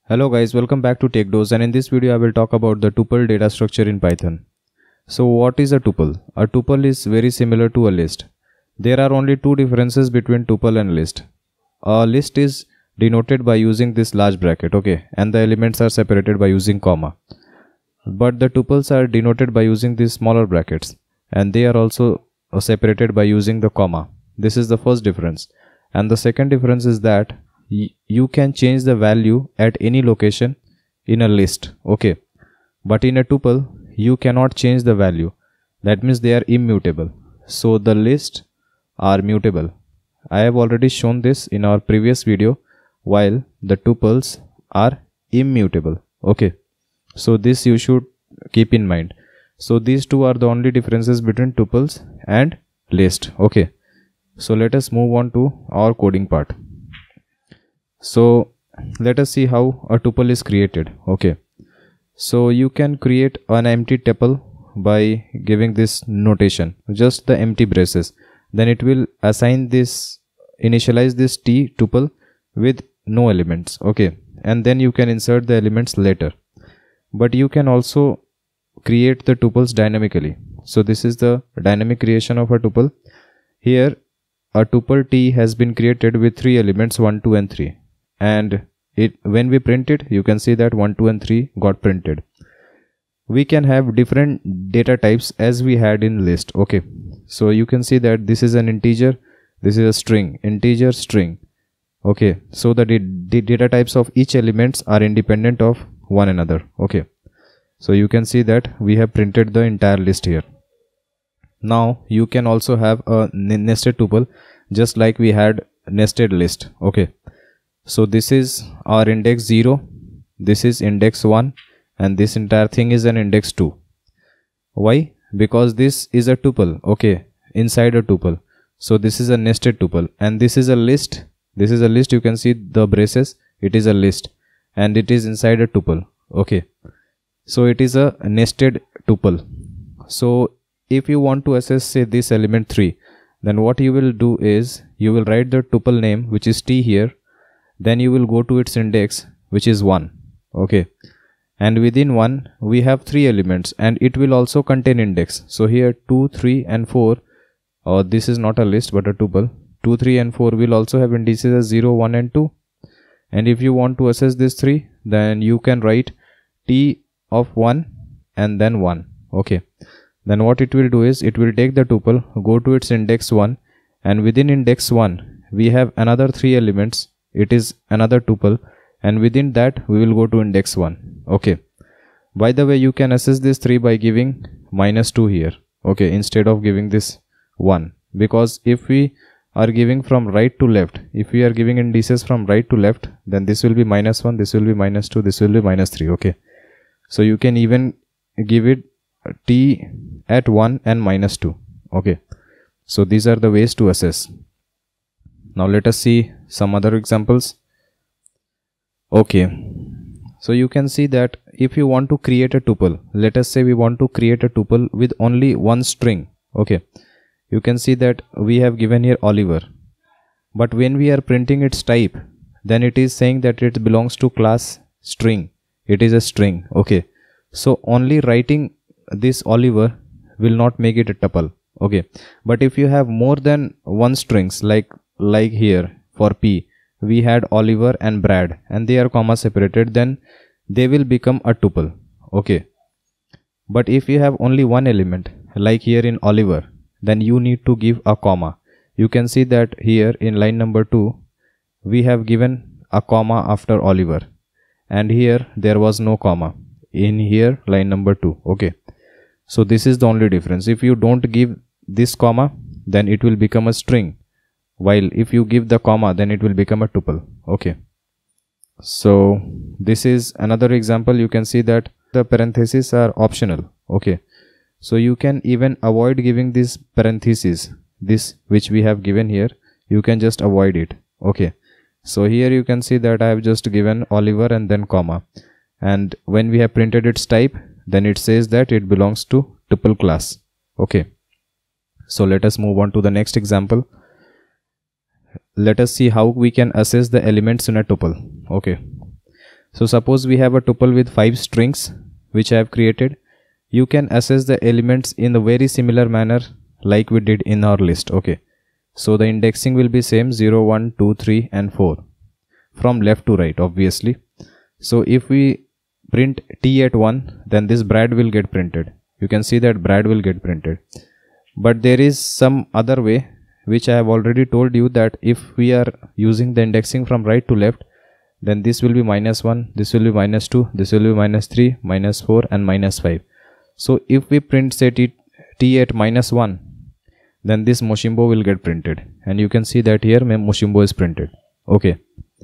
Hello guys, welcome back to TechDose, and in this video I will talk about the tuple data structure in Python. So what is a tuple? A tuple is very similar to a list. There are only two differences between tuple and list. A list is denoted by using this large bracket, okay, and the elements are separated by using comma. But the tuples are denoted by using these smaller brackets, and they are also separated by using the comma. This is the first difference. And the second difference is that you can change the value at any location in a list, okay, but in a tuple you cannot change the value. That means they are immutable. So the lists are mutable. I have already shown this in our previous video, while the tuples are immutable, okay. So this you should keep in mind. So these two are the only differences between tuples and list, okay. So let us move on to our coding part. So let us see how a tuple is created, okay. So you can create an empty tuple by giving this notation, just the empty braces. Then it will assign this, initialize this t tuple with no elements, okay, and then you can insert the elements later. But you can also create the tuples dynamically. So this is the dynamic creation of a tuple. Here a tuple t has been created with 3 elements 1, 2 and 3, and when we print it, you can see that 1, 2 and 3 got printed. We can have different data types as we had in list, okay. So you can see that this is an integer, this is a string, integer, string, okay. So the data types of each elements are independent of one another, okay. So you can see that we have printed the entire list here. Now you can also have a nested tuple, just like we had nested list, okay. So this is our index 0, this is index 1, and this entire thing is an index 2. Why? Because this is a tuple, okay, inside a tuple. So this is a nested tuple, and this is a list. This is a list. You can see the braces, it is a list, and it is inside a tuple, okay. So it is a nested tuple. So if you want to access, say, this element 3, then what you will do is you will write the tuple name, which is t here. Then you will go to its index, which is 1, okay, and within 1 we have 3 elements, and it will also contain index. So here 2, 3 and 4, or this is not a list but a tuple, 2, 3 and 4 will also have indices as 0, 1 and 2. And if you want to access this 3, then you can write t of 1 and then 1, okay. Then what it will do is it will take the tuple, go to its index 1, and within index 1 we have another 3 elements. It is another tuple, and within that we will go to index 1, okay. By the way, you can access this 3 by giving -2 here, okay, instead of giving this 1, because if we are giving from right to left, if we are giving indices from right to left, then this will be -1, this will be -2, this will be -3, okay. So you can even give it t at 1 and -2, okay. So these are the ways to access. Now let us see some other examples, okay. So you can see that if you want to create a tuple, let us say we want to create a tuple with only one string, okay. You can see that we have given here Oliver, but when we are printing its type, then it is saying that it belongs to class string, it is a string, okay. So only writing this Oliver will not make it a tuple, okay. But if you have more than one strings, like here for P we had Oliver and Brad, and they are comma separated, then they will become a tuple, okay. But if you have only one element, like here in Oliver, then you need to give a comma. You can see that here in line number 2 we have given a comma after Oliver, and here there was no comma in here line number 2, okay. So this is the only difference. If you don't give this comma, then it will become a string, while if you give the comma, then it will become a tuple, okay. So this is another example. You can see that the parentheses are optional, okay. So you can even avoid giving this parentheses, this which we have given here, you can just avoid it, okay. So here you can see that I have just given Oliver and then comma, and when we have printed its type, then it says that it belongs to tuple class, okay. So let us move on to the next example. Let us see how we can access the elements in a tuple, okay. So suppose we have a tuple with 5 strings which I have created. You can access the elements in a very similar manner like we did in our list. Okay, so the indexing will be same 0, 1, 2, 3 and 4 from left to right, obviously. So if we print T at 1, then this Brad will get printed. You can see that Brad will get printed. But there is some other way which I have already told you, that if we are using the indexing from right to left, then this will be -1, this will be -2, this will be -3, -4 and -5. So if we print say T at -1, then this Moshimbo will get printed, and you can see that here Moshimbo is printed. Okay.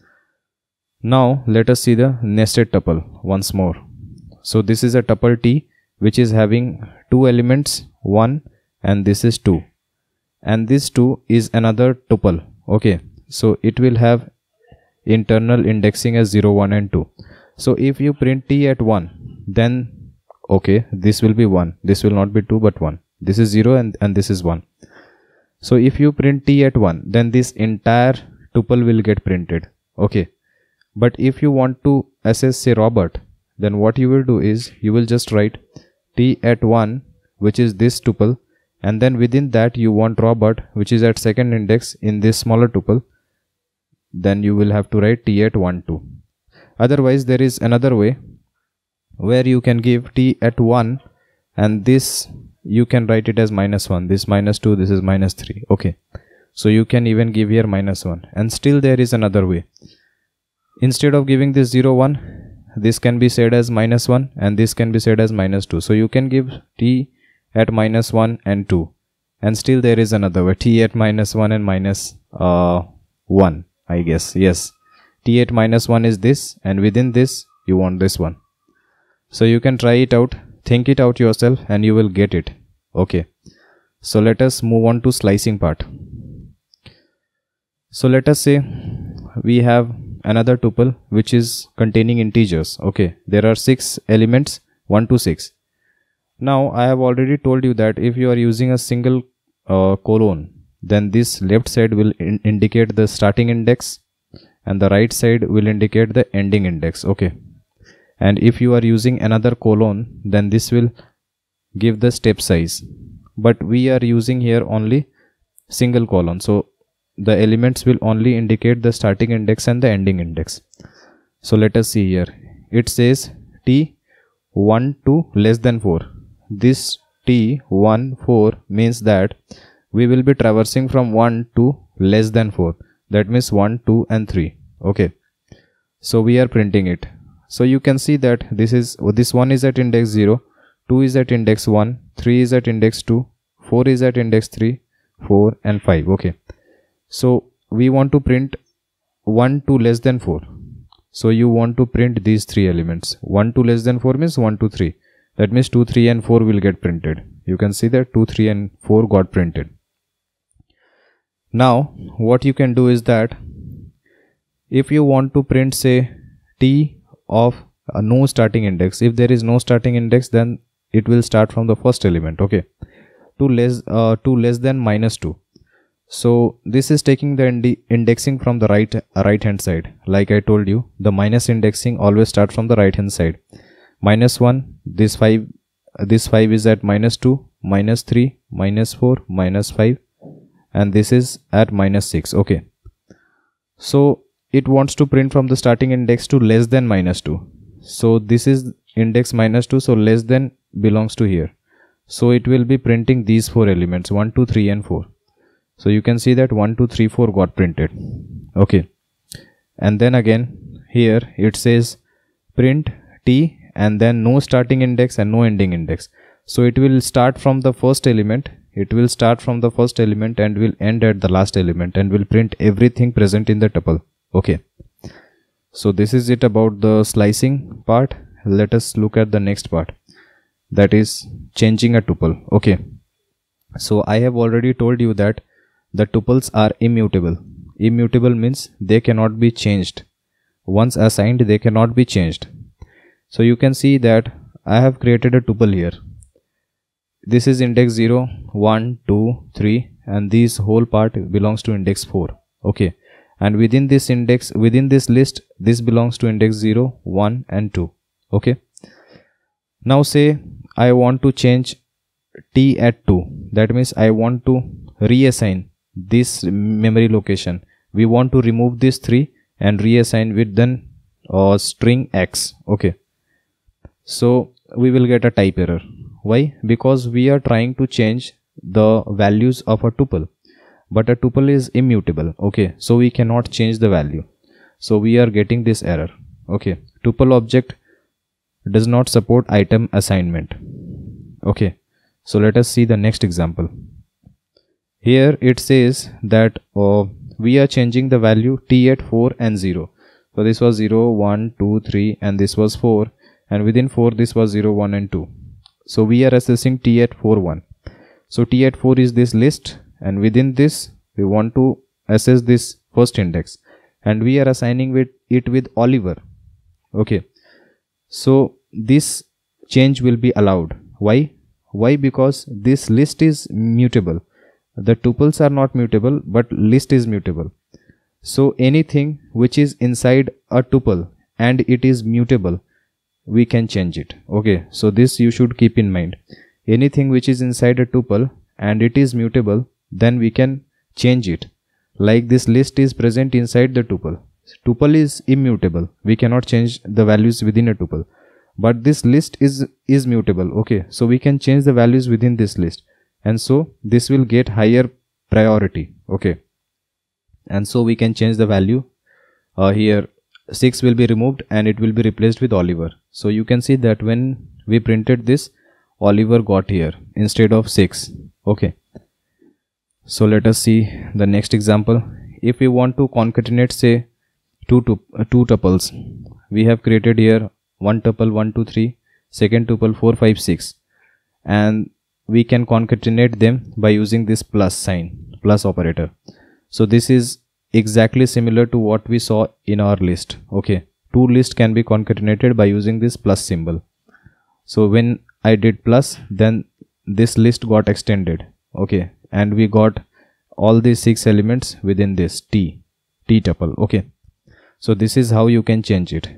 Now let us see the nested tuple once more. So this is a tuple T which is having 2 elements, 1 and this is 2, and this 2 is another tuple. Okay, so it will have internal indexing as 0, 1 and 2. So if you print T at 1, then okay, this will be 1, this will not be 2 but 1, this is 0 and this is 1. So if you print T at 1, then this entire tuple will get printed. Okay, but if you want to access say Robert, then what you will do is you will just write T at 1, which is this tuple, and then within that you want Robert, which is at second index in this smaller tuple. Then you will have to write T at 1, 2. Otherwise there is another way where you can give T at 1 and this you can write it as -1, this -2, this is -3. Okay, so you can even give here -1, and still there is another way. Instead of giving this 0, 1, this can be said as -1 and this can be said as -2. So you can give T at -1 and 2, and still there is another way, T at -1 and -1, I guess. Yes, T at -1 is this, and within this you want this one. So you can try it out, think it out yourself, and you will get it. Okay, so let us move on to slicing part. So let us say we have another tuple which is containing integers. Okay, there are 6 elements, 1 to 6. Now I have already told you that if you are using a single colon, then this left side will indicate the starting index and the right side will indicate the ending index. Okay, and if you are using another colon, then this will give the step size, but we are using here only single colon, so the elements will only indicate the starting index and the ending index. So let us see here, it says T 1 to less than 4. This T 1 4 means that we will be traversing from 1 to less than 4, that means 1, 2 and 3. Okay, so we are printing it. So you can see that this one is at index 0, 2 is at index 1, 3 is at index 2, 4 is at index 3, 4 and 5. Okay, so we want to print 1 to less than 4. So you want to print these 3 elements. 1 to less than 4 means 1 to 3. That means 2, 3 and 4 will get printed. You can see that 2, 3 and 4 got printed. Now what you can do is that if you want to print say T of no starting index, if there is no starting index, then it will start from the first element. Okay, to less than -2. So this is taking the indexing from the right hand side. Like I told you, the minus indexing always start from the right hand side. -1, this 5 is at -2, -3, -4, -5, and this is at -6. Okay, so it wants to print from the starting index to less than -2. So this is index -2, so less than belongs to here. So it will be printing these 4 elements, 1, 2, 3 and 4. So you can see that 1, 2, 3, 4 got printed. Okay, and then again here it says print T and then no starting index and no ending index. So it will start from the first element, and will end at the last element, and will print everything present in the tuple. Okay, so this is it about the slicing part. Let us look at the next part, that is changing a tuple. Okay, so I have already told you that the tuples are immutable. Immutable means they cannot be changed. Once assigned, they cannot be changed. So you can see that I have created a tuple here. This is index 0, 1, 2, 3, and this whole part belongs to index 4. Okay, and within this index, within this list, this belongs to index 0, 1 and 2. Okay, now say I want to change t at 2. That means I want to reassign this memory location. We want to remove this 3 and reassign with then string x. Okay, so we will get a type error. Why? Because we are trying to change the values of a tuple, but a tuple is immutable. Okay, so we cannot change the value, so we are getting this error. Okay, tuple object does not support item assignment. Okay, so let us see the next example. Here it says that we are changing the value t at 4 and 0. So this was 0, 1, 2, 3 and this was 4, and within 4 this was 0, 1 and 2. So we are assessing t at 4, 1. So t at 4 is this list, and within this we want to assess this first index, and we are assigning it with Oliver. Okay, so this change will be allowed. Why? Because this list is mutable. The tuples are not mutable, but list is mutable. So anything which is inside a tuple and it is mutable, we can change it. Okay, so this you should keep in mind. Anything which is inside a tuple and it is mutable, then we can change it. Like this list is present inside the tuple. Tuple is immutable. We cannot change the values within a tuple. But this list is mutable. Okay, so we can change the values within this list, and so this will get higher priority. Okay, and so we can change the value. Here 6 will be removed and it will be replaced with Oliver. So you can see that when we printed this, Oliver got here instead of 6. Okay, so let us see the next example. If we want to concatenate say two tuples, we have created here one tuple 1 2 3, second tuple 4 5 6, and we can concatenate them by using this plus sign, plus operator. So this is exactly similar to what we saw in our list. Okay, two lists can be concatenated by using this plus symbol. So when I did plus, then this list got extended. Okay, and we got all these 6 elements within this t tuple. Okay, so this is how you can change it.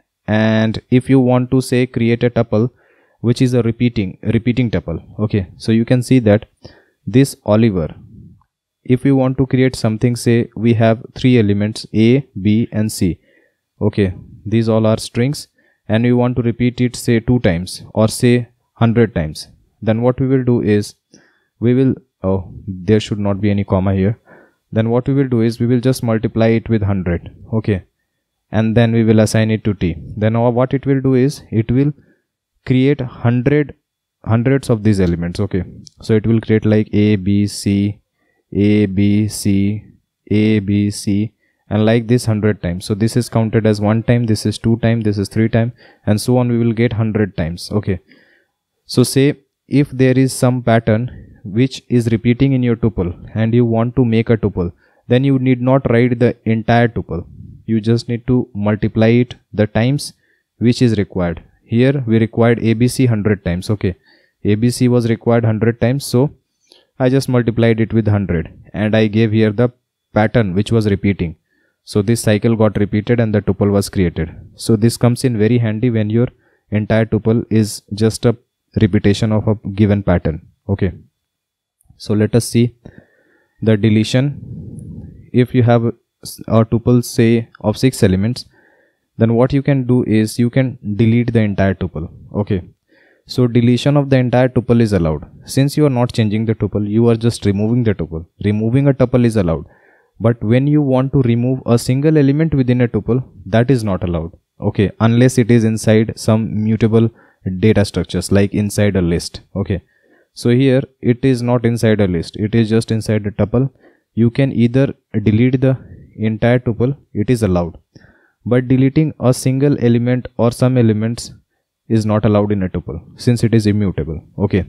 And if you want to say create a tuple which is a repeating tuple, okay, so you can see that this Oliver, if we want to create something, say we have 3 elements A, B and C. Okay, these all are strings, and we want to repeat it say 2 times or say 100 times. Then what we will do is we will, there should not be any comma here. Then what we will do is we will just multiply it with 100. Okay, and then we will assign it to t. Then what it will do is it will create hundreds of these elements. Okay, so it will create like A, B, C, A, B, C, A, B, C, and like this 100 times. So this is counted as 1 time, this is 2 times, this is 3 times, and so on. We will get 100 times. Okay, so say if there is some pattern which is repeating in your tuple and you want to make a tuple, then you need not write the entire tuple. You just need to multiply it the times which is required. Here we required ABC 100 times. Okay, ABC was required 100 times, so I just multiplied it with 100 and I gave here the pattern which was repeating. So this cycle got repeated and the tuple was created. So this comes in very handy when your entire tuple is just a repetition of a given pattern. Okay, so let us see the deletion. If you have a tuple say of 6 elements, then what you can do is you can delete the entire tuple. Okay, so deletion of the entire tuple is allowed. Since you are not changing the tuple, you are just removing the tuple. Removing a tuple is allowed, but when you want to remove a single element within a tuple, that is not allowed. Okay, unless it is inside some mutable data structures like inside a list. Okay, so here it is not inside a list, it is just inside a tuple. You can either delete the entire tuple, it is allowed, but deleting a single element or some elements is not allowed in a tuple since it is immutable. Okay,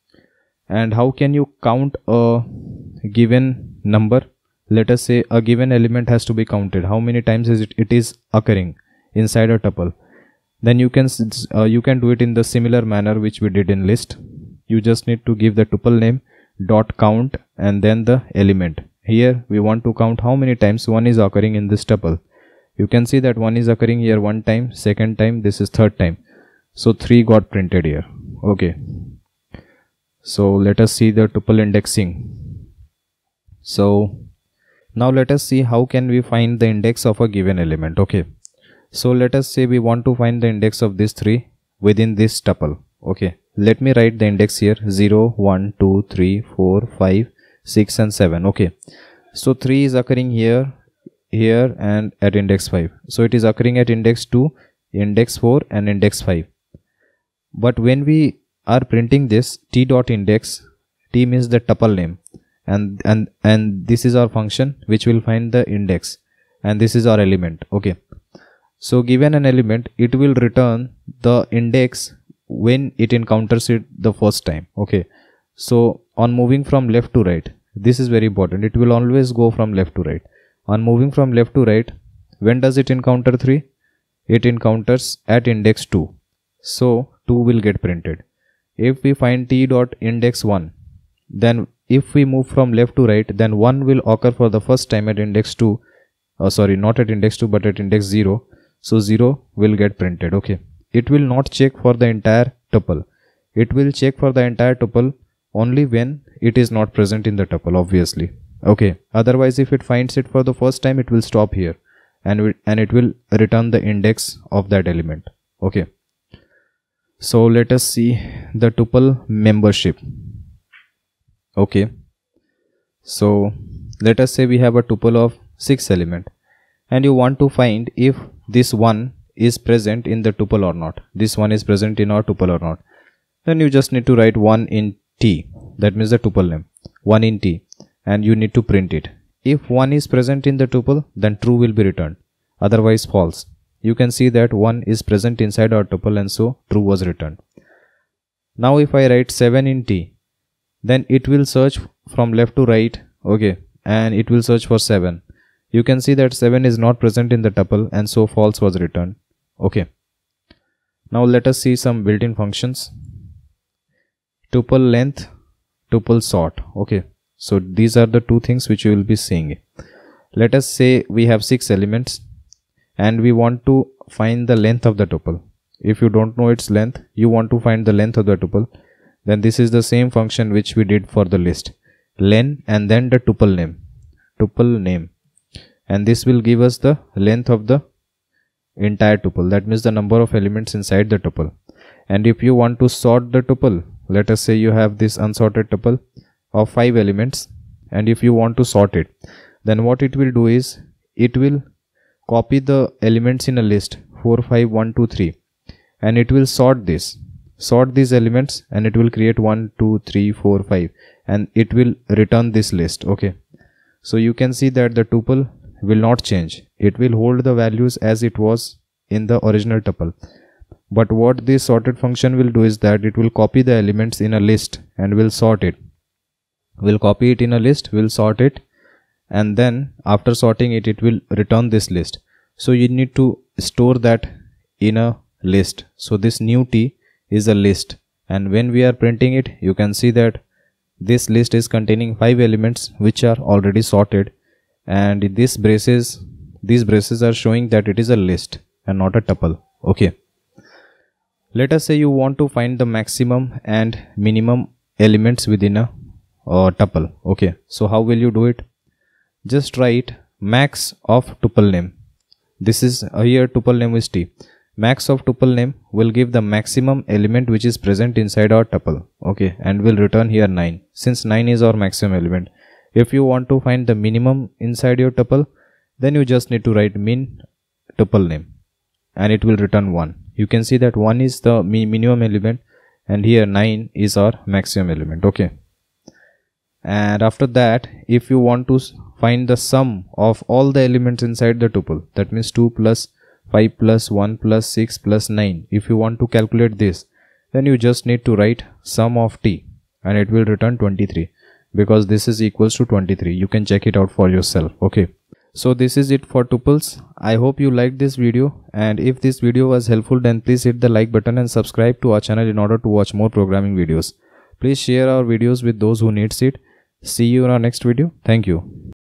and how can you count a given number? Let us say a given element has to be counted. How many times is it is occurring inside a tuple? Then you can do it in the similar manner which we did in list. You just need to give the tuple name dot count and then the element. here we want to count how many times 1 is occurring in this tuple. You can see that 1 is occurring here 1 time, second time, this is third time. So 3 got printed here. Okay. So let us see the tuple indexing. So now let us see how can we find the index of a given element. Okay. So let us say we want to find the index of these 3 within this tuple. Okay. Let me write the index here 0, 1, 2, 3, 4, 5, 6 and 7. Okay. So 3 is occurring here, here and at index 5. So it is occurring at index 2, index 4 and index 5. But when we are printing this t dot index, t means the tuple name, and this is our function which will find the index, and this is our element. Okay. So given an element, it will return the index when it encounters it the first time. Okay. So on moving from left to right, this is very important, it will always go from left to right. On moving from left to right, when does it encounter 3? It encounters at index 2. So 2 will get printed. If we find t dot index 1, then if we move from left to right, then 1 will occur for the first time at index 2. Sorry, not at index 2 but at index 0. So 0 will get printed. Okay. It will not check for the entire tuple. It will check for the entire tuple only when it is not present in the tuple, obviously. Okay. Otherwise, if it finds it for the first time, it will stop here and it will return the index of that element. Okay. So let us see the tuple membership. Okay. So let us say we have a tuple of 6 element and you want to find if this 1 is present in the tuple or not. This 1 is present in our tuple or not. Then you just need to write 1 in t, that means the tuple name, 1 in t, and you need to print it. If 1 is present in the tuple, then true will be returned, otherwise false. You can see that 1 is present inside our tuple and so true was returned. Now if I write 7 in t, then it will search from left to right. Okay, and it will search for 7. You can see that 7 is not present in the tuple and so false was returned. Okay. Now let us see some built-in functions. Tuple length, tuple sort. Okay. So these are the two things which you will be seeing. Let us say we have 6 elements and we want to find the length of the tuple. If you don't know its length, you want to find the length of the tuple, then this is the same function which we did for the list. Len and then the tuple name. And this will give us the length of the entire tuple, that means the number of elements inside the tuple. And if you want to sort the tuple, let us say you have this unsorted tuple of 5 elements, and if you want to sort it, then what it will do is it will copy the elements in a list 4, 5, 1, 2, 3, and it will sort these elements, and it will create 1, 2, 3, 4, 5, and it will return this list. Okay. So you can see that the tuple will not change. It will hold the values as it was in the original tuple. But what this sorted function will do is that it will copy the elements in a list and will sort it. We'll copy it in a list, we'll sort it, and then after sorting it, it will return this list. So you need to store that in a list. So this new t is a list, and when we are printing it, you can see that this list is containing 5 elements which are already sorted, and these braces are showing that it is a list and not a tuple. Okay. Let us say you want to find the maximum and minimum elements within a tuple. Okay. So how will you do it? Just write max of tuple name. This is here tuple name is t. Max of tuple name will give the maximum element which is present inside our tuple. Okay. And will return here 9, since 9 is our maximum element. If you want to find the minimum inside your tuple, then you just need to write min tuple name and it will return 1. You can see that 1 is the minimum element and here 9 is our maximum element. Okay. And after that, if you want to find the sum of all the elements inside the tuple, that means 2 plus 5 plus 1 plus 6 plus 9. If you want to calculate this, then you just need to write sum of t and it will return 23, because this is equals to 23. You can check it out for yourself. Okay. So this is it for tuples. I hope you liked this video, and if this video was helpful, then please hit the like button and subscribe to our channel in order to watch more programming videos. Please share our videos with those who needs it. See you in our next video. Thank you.